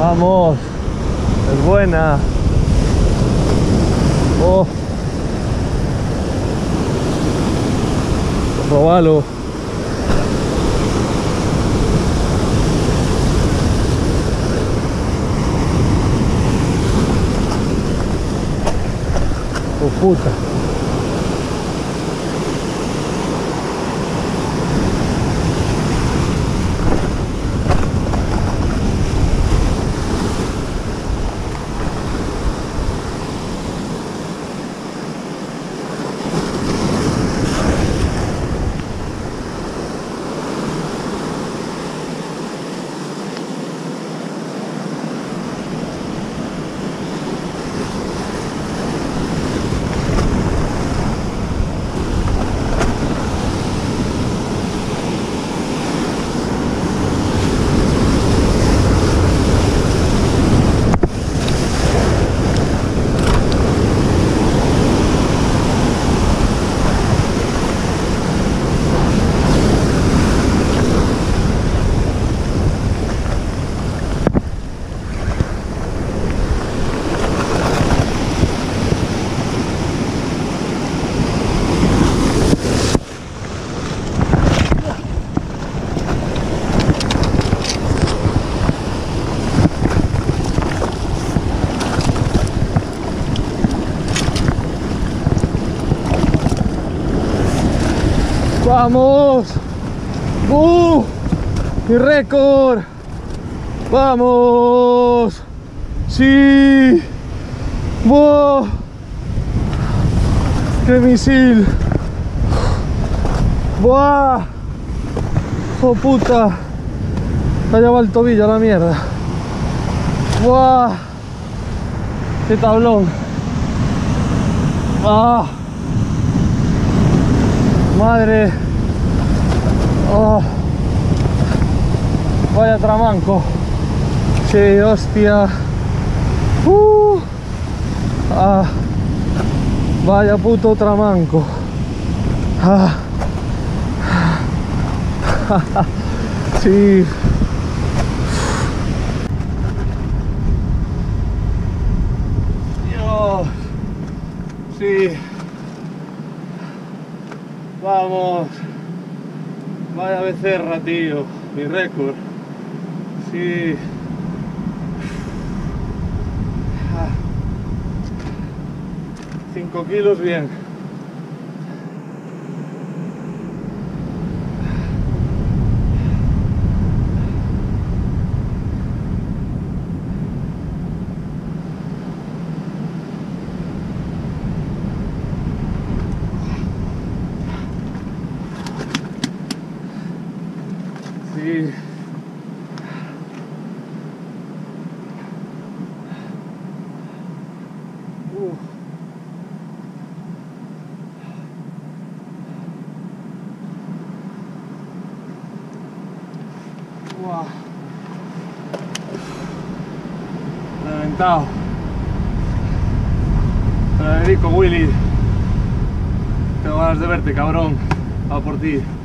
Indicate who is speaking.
Speaker 1: Vamos. Es buena. Oh. Probalo. Oh, puta. ¡Vamos! ¡Mi récord! ¡Vamos! ¡Sí! ¡Wow! ¡Qué misil! ¡Buah! ¡Oh puta! Allá va el tobillo a la mierda. ¡Buah! ¡Qué tablón! ¡Ah! ¡Madre! ¡Oh! Vaya tramanco. Sí, hostia. Ah. Vaya puto tramanco. Ah. Sí. Dios. Sí. Vamos. Vaya becerra, tío. Mi récord. Sí. 5 kilos bien. Sí. Wow. Reventado. Te lo dedico, Willy. Tengo ganas de verte, cabrón. Va por ti.